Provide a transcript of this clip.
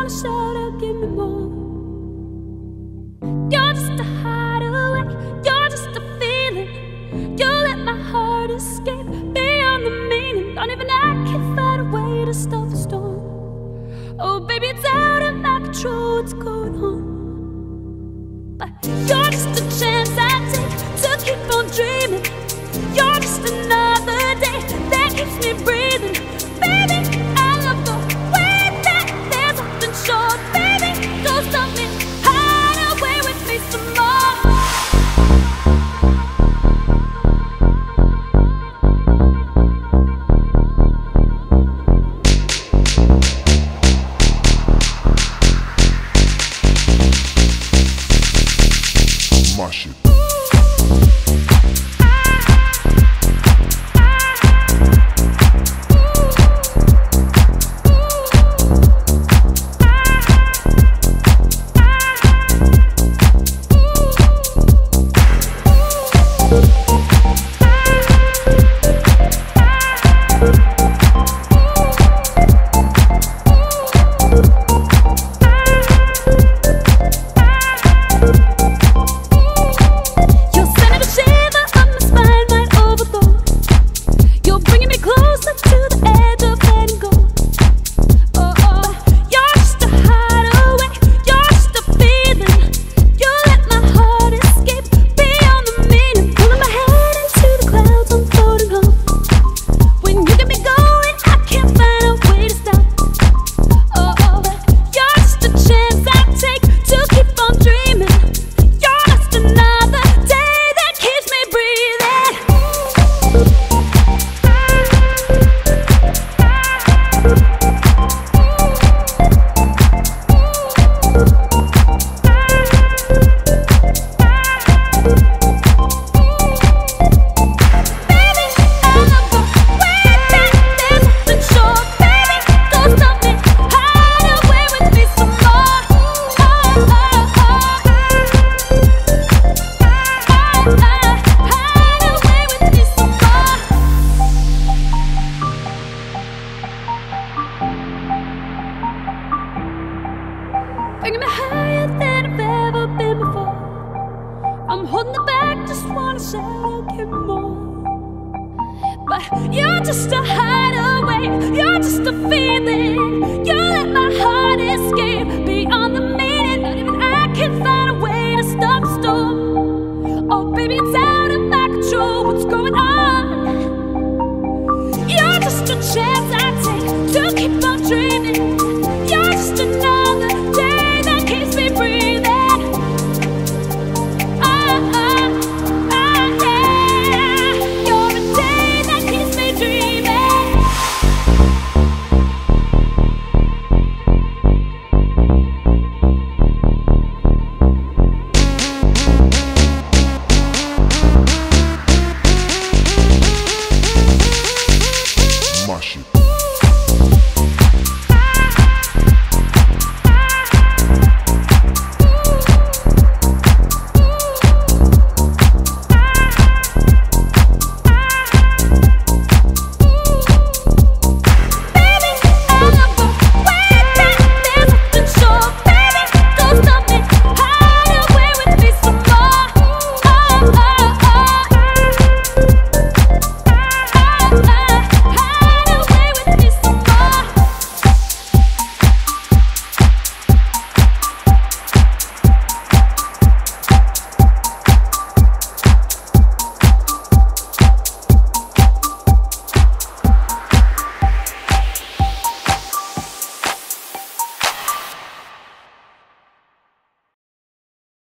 wanna shout out, give me more. You're just a hideaway, you're just a feeling. You let my heart escape beyond the meaning. Don't even I can find a way to stop the storm. Oh baby, it's out of my control what's going on. But you're just a chance I take to keep on dreaming. You're just another day that keeps me breathing. Baby, I love the way that there's nothing short. Baby, don't stop me, hide away with me some more. My shit. Bringing me higher than I've ever been before. I'm holding it back, just wanna shout out, give me more. But you're just a hideaway, you're just a feeling. You let my heart escape beyond the meaning. Not even I can find a way to stop the storm. Oh baby, it's out of my control what's going on. You're just a chance I take to keep on dreaming. You're just another day that keeps me breathing. Yeah. You're a day that keeps me dreaming. My shit.